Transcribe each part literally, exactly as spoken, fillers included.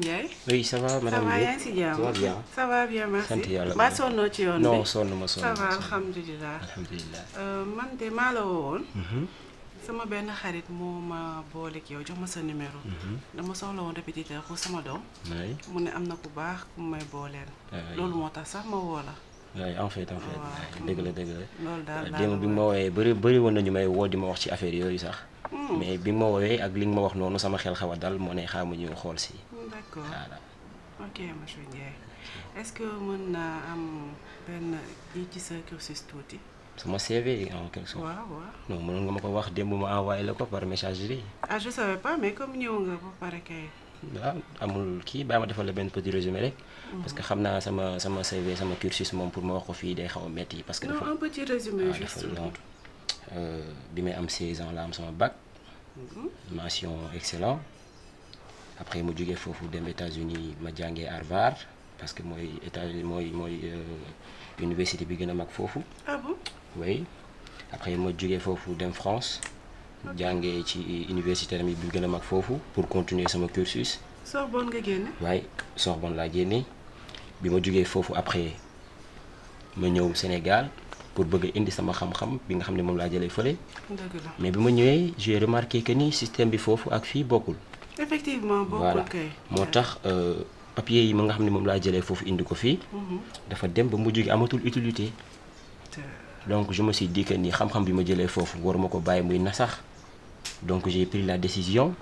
Ndiaye. Oui, ça va, madame. Ça va, yaa ngi si jàmm. Ça va bien. Ça va bien, merci. Sant yàlla. Ba sonnoo ci yoon bi. Non, sonn ma sonn Ça ma va, sonn. alhamdulilah. Alhamdulillah. Euh, man de maa la woowoon. Mhm. sama benn xarit moo ma boole ak yow jox ma sa numéro. dama soxla woon répétiteur pour sama doom. Oui. mu ne am na ku baax ku may booleel. Oui. loolu moo tax sax ma woo la. Oui, en fait, en fait. Waaw. Dëgg la dëgg la. loolu daal laa démb bi nga ma woowee bëri bëri woon nañu may woo di ma wax ci affaire yooyu sax. Hmm. mais bi nga ma woowee ak li nga ma wax noonu sama xel xaw a dal moo ne xaamu ñëw xool si. D'accord. Voilà. Ok monsieur Ndiaye est-ce que mën naa am benn yi ci sa cursus tuuti. sama C V en quelque sorte. waaw waaw. non mënoon nga ma ko wax démb ma envoyé la ko par messagerie. ah je savais pas mais comme ñëw nga ba pare kay. waaw amul kii bàyyi ma defal la benn petit résumé rek. parce que xam naa sama sama C V sama cursus moom pour ma wax ko fii day xaw a métti parce que non dafa un petit résumé waaw juste. dafa long. Euh, bi may am seize ans la am sama bac. mention excellent. après mu jógee foofu dem États-Unis ma jàngee Harvard parce que mooy état mooy mooy euh, université bi gën a mag foofu. ah bon. oui après ma jógee foofu dem France. jàngee ci université tamit bi gën a mag foofu pour continuer sama cursus. Sorbonne nga génne. waaye Sorbonne laa génnee bi ma jógee foofu après ma ñëw Sénégal pour bëgg a indi sama xam-xam bi nga xam ne moom laa jëlee fële. dëgg la. mais bi ma ñëwee j'ai remarqué que ni système bi foofu ak fii bokkul. effectivement voilà bokkul kay. moo tax euh, papier yi ma nga xam ne moom laa jëlee foofu indi ko fii. dafa dem ba mujj gi amatul utilité. donc je me suis dit que ni xam-xam bi ma jëlee foofu waruma ko bàyyi muy nasax donc j'ai pris la décision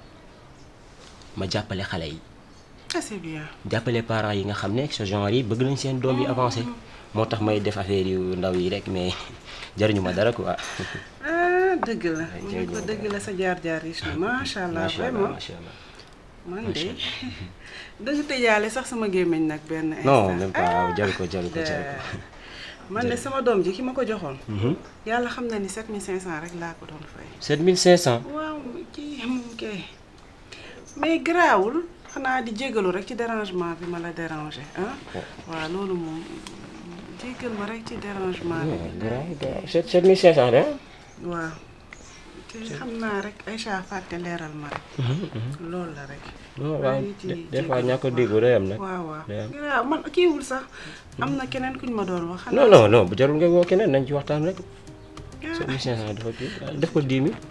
ma jàppale xale yi. ah c'est bien. jàppale parents yi nga xam ne ce genre yi bëgg nañ seen doom yi avancé moo tax may def affaire yu ndaw yi rek mais jariñu ma dara quoi. ah dëgg la. Ay, mu ne ko jërëjëf. dëgg la sa jaar-jaar riche na macha allah macha allah vraiment. macha allah. man de danga tëjaale sax sama gémmiñ nag benn instant. non même pas jaru ko jaru ko jaru ko. man de sama doom ji ki ma ko joxoon. Mhm. yàlla xam na ni sept mille cinq cents rek laa ko doon fay. sept mille cinq cents. waaw kii moom kay mais garaawul xanaa di jégalu rek ci dérangement bi ma la dérangé ah. waaw loolu moom jégal ma rek ci dérangement bi. garaaw garaaw sept mille cinq cents de. waaw te xam naa rek Aïcha fàtte leeral ma rek. loolu la rek. non maa waaw ngi ci des fois jégalu ñàkk a bu déglu day am nag. waaw waaw day am. garaaw man kiiwul sax am na keneen kuñ ma doon wax. non non non bu jarul nga woo keneen nañ ci waxtaan rek. Ah. sept mille cinq cents dafa kii def ko dix mille.